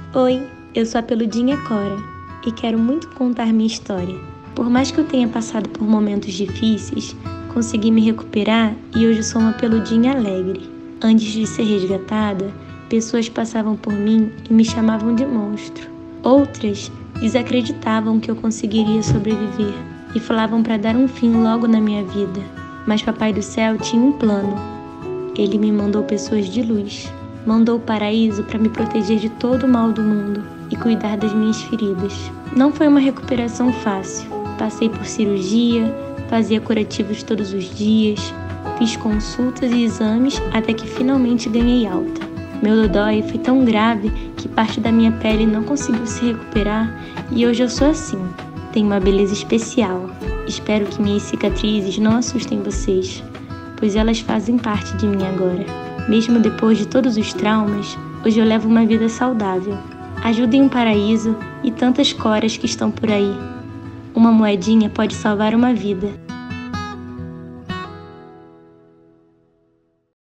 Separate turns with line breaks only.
Oi, eu sou a Peludinha Cora e quero muito contar minha história. Por mais que eu tenha passado por momentos difíceis, consegui me recuperar e hoje sou uma peludinha alegre. Antes de ser resgatada, pessoas passavam por mim e me chamavam de monstro. Outras desacreditavam que eu conseguiria sobreviver e falavam para dar um fim logo na minha vida. Mas Papai do Céu tinha um plano. Ele me mandou pessoas de luz. Mandou o paraíso para me proteger de todo o mal do mundo e cuidar das minhas feridas. Não foi uma recuperação fácil. Passei por cirurgia, fazia curativos todos os dias, fiz consultas e exames até que finalmente ganhei alta. Meu dodói foi tão grave que parte da minha pele não conseguiu se recuperar e hoje eu sou assim. Tenho uma beleza especial. Espero que minhas cicatrizes não assustem vocês, pois elas fazem parte de mim agora. Mesmo depois de todos os traumas, hoje eu levo uma vida saudável. Ajudo em um paraíso e tantas coras que estão por aí. Uma moedinha pode salvar uma vida.